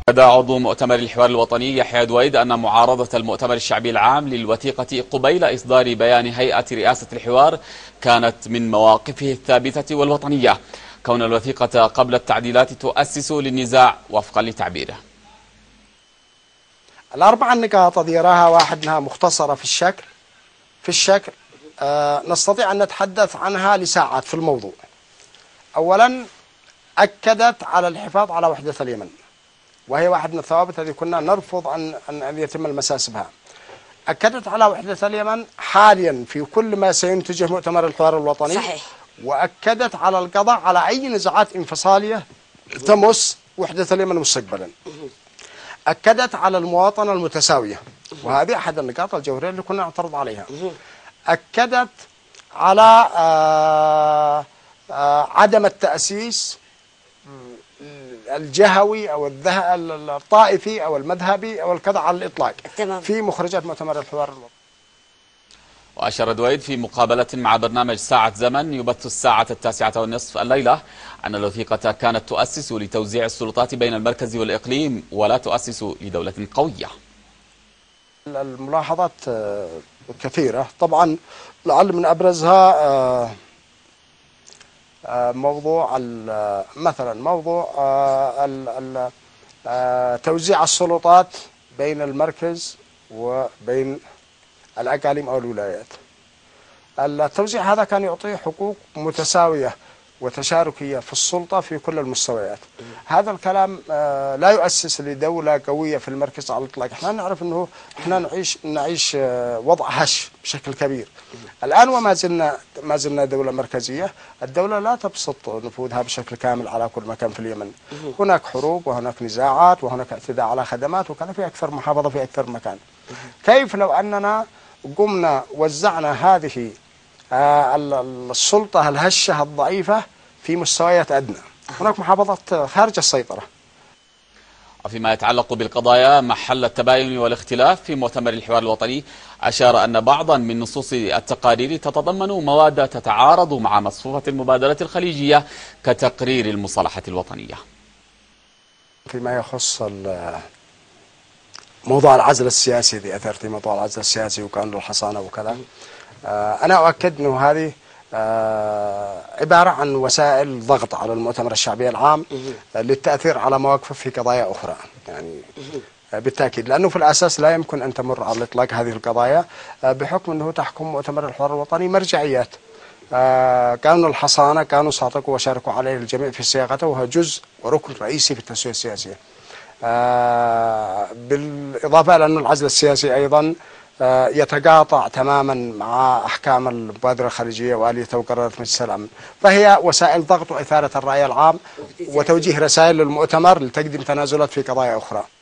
بدا عضو مؤتمر الحوار الوطني يحيى دويد أن معارضة المؤتمر الشعبي العام للوثيقة قبيل إصدار بيان هيئة رئاسة الحوار كانت من مواقفه الثابتة والوطنية، كون الوثيقة قبل التعديلات تؤسس للنزاع وفقا لتعبيره. الأربع النقاط الذي يراها واحد أنها مختصرة في الشكل نستطيع أن نتحدث عنها لساعات في الموضوع. أولا، أكدت على الحفاظ على وحدة اليمن، وهي واحد من الثوابت التي كنا نرفض أن يتم المساس بها. أكدت على وحدة اليمن حاليا في كل ما سينتجه مؤتمر الحوار الوطني. صحيح. وأكدت على القضاء على أي نزاعات انفصالية تمس وحدة اليمن مستقبلا. أكدت على المواطنة المتساوية، وهذه أحد النقاط الجوهرية اللي كنا نعترض عليها. أكدت على عدم التأسيس الجهوي أو الطائفي أو المذهبي أو الكذا على الإطلاق في مخرجات مؤتمر الحوار الوطني. وأشار دويد في مقابلة مع برنامج ساعة زمن يبث الساعة 21:30 الليلة أن الوثيقة كانت تؤسس لتوزيع السلطات بين المركز والإقليم ولا تؤسس لدولة قوية. الملاحظات كثيرة طبعا، لعل من أبرزها موضوع مثلا موضوع توزيع السلطات بين المركز وبين الأقاليم أو الولايات. التوزيع هذا كان يعطي حقوق متساوية وتشاركية في السلطة في كل المستويات. هذا الكلام لا يؤسس لدولة قوية في المركز على الإطلاق. احنا نعرف أنه احنا نعيش وضع هش بشكل كبير الآن، ما زلنا دولة مركزية. الدولة لا تبسط نفوذها بشكل كامل على كل مكان في اليمن. هناك حروب وهناك نزاعات وهناك اعتداء على خدمات وكذا في أكثر محافظة في أكثر مكان. كيف لو أننا قمنا وزعنا هذه السلطة الهشة الضعيفة في مستويات أدنى؟ هناك محافظات خارج السيطرة. وفيما يتعلق بالقضايا محل التباين والاختلاف في مؤتمر الحوار الوطني، أشار أن بعضا من نصوص التقارير تتضمن مواد تتعارض مع مصفوفة المبادرة الخليجية كتقرير المصالحة الوطنية. فيما يخص موضوع العزل السياسي الذي أثرت موضوع العزل السياسي وكان الحصانة وكذا، أنا أؤكد أنه هذه عبارة عن وسائل ضغط على المؤتمر الشعبي العام للتأثير على مواقفه في قضايا أخرى، يعني بالتأكيد، لأنه في الأساس لا يمكن أن تمر على الإطلاق هذه القضايا بحكم أنه تحكم مؤتمر الحوار الوطني مرجعيات. كانوا الحصانة كانوا صادقوا وشاركوا عليه الجميع في صياغته، وهو جزء وركن رئيسي في التسوية السياسية. بالإضافة إلى أن العزل السياسي أيضا يتقاطع تماما مع أحكام المبادرة الخليجية وآلية وقرارات مجلس الأمن، فهي وسائل ضغط وإثارة الرأي العام وتوجيه رسائل للمؤتمر لتقديم تنازلات في قضايا أخرى.